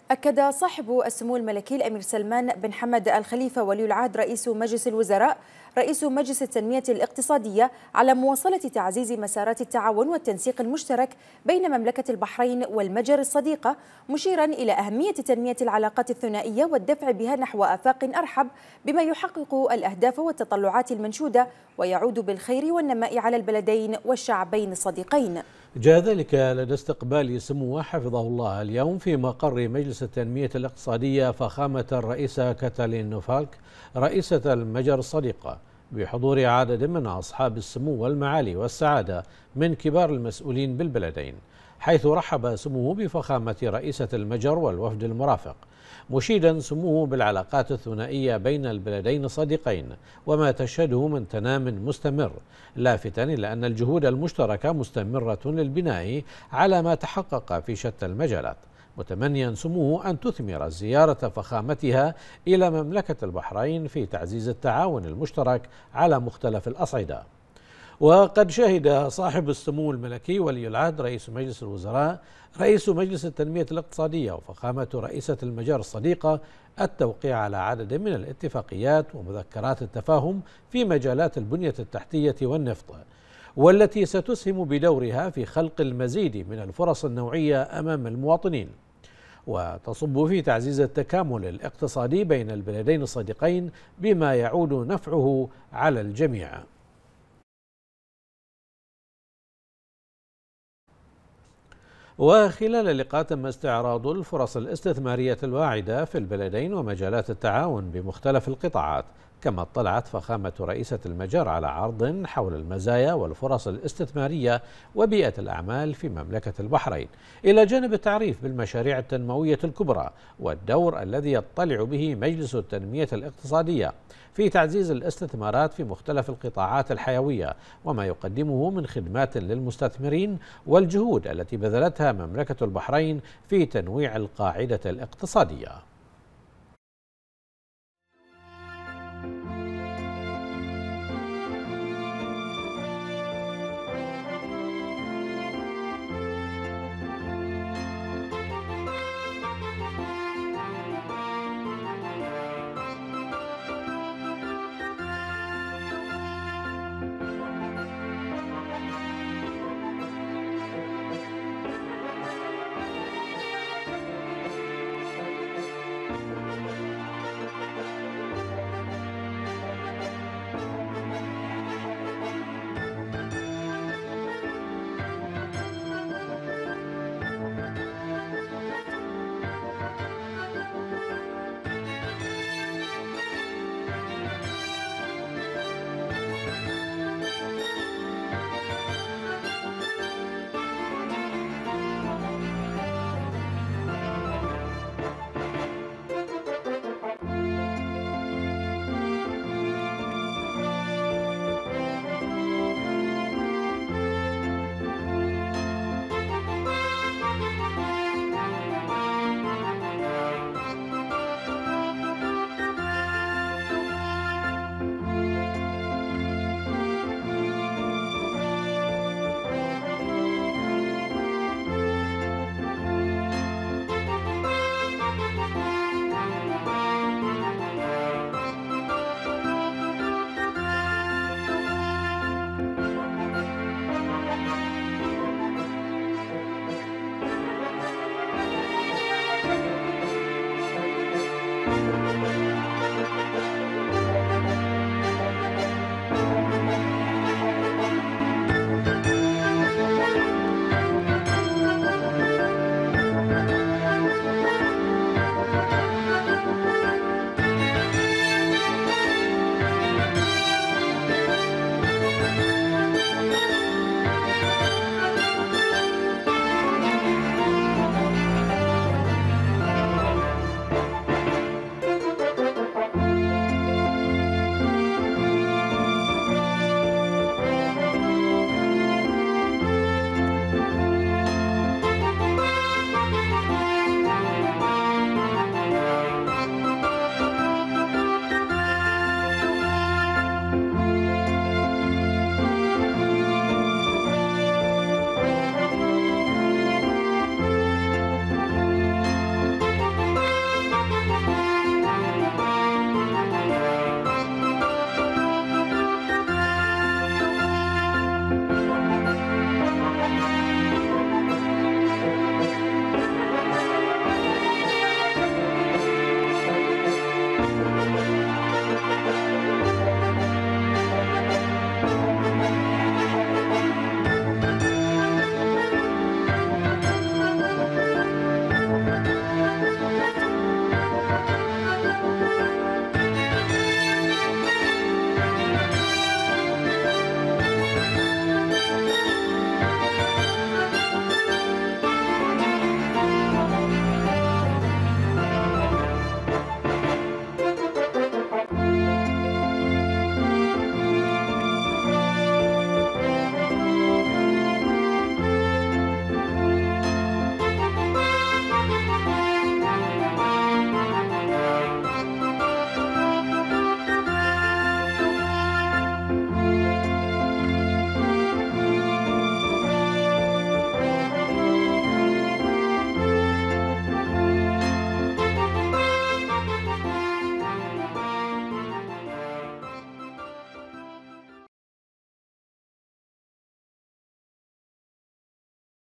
أكد صاحب السمو الملكي الأمير سلمان بن حمد الخليفة ولي العهد رئيس مجلس الوزراء رئيس مجلس التنمية الاقتصادية على مواصلة تعزيز مسارات التعاون والتنسيق المشترك بين مملكة البحرين والمجر الصديقة، مشيرا إلى أهمية تنمية العلاقات الثنائية والدفع بها نحو آفاق أرحب بما يحقق الأهداف والتطلعات المنشودة ويعود بالخير والنماء على البلدين والشعبين الصديقين. جاء ذلك لدى استقبال سموه حفظه الله اليوم في مقر مجلس التنمية الاقتصادية فخامة الرئيسة كاتالين نوفالك رئيسة المجر الصديقة، بحضور عدد من أصحاب السمو والمعالي والسعادة من كبار المسؤولين بالبلدين، حيث رحب سموه بفخامة رئيسة المجر والوفد المرافق، مشيدا سموه بالعلاقات الثنائية بين البلدين الصديقين وما تشهده من تنام مستمر، لافتا إلى أن الجهود المشتركة مستمرة للبناء على ما تحقق في شتى المجالات، متمنيا سموه أن تثمر زيارة فخامتها إلى مملكة البحرين في تعزيز التعاون المشترك على مختلف الأصعدة. وقد شهد صاحب السمو الملكي ولي العهد رئيس مجلس الوزراء رئيس مجلس التنمية الاقتصادية وفخامة رئيسة المجر الصديقة التوقيع على عدد من الاتفاقيات ومذكرات التفاهم في مجالات البنية التحتية والنفط، والتي ستسهم بدورها في خلق المزيد من الفرص النوعية أمام المواطنين، وتصب في تعزيز التكامل الاقتصادي بين البلدين الصديقين بما يعود نفعه على الجميع. وخلال اللقاء تم استعراض الفرص الاستثمارية الواعدة في البلدين ومجالات التعاون بمختلف القطاعات، كما اطلعت فخامة رئيسة المجر على عرض حول المزايا والفرص الاستثمارية وبيئة الأعمال في مملكة البحرين، إلى جانب التعريف بالمشاريع التنموية الكبرى والدور الذي يطلع به مجلس التنمية الاقتصادية في تعزيز الاستثمارات في مختلف القطاعات الحيوية وما يقدمه من خدمات للمستثمرين والجهود التي بذلتها مملكة البحرين في تنويع القاعدة الاقتصادية.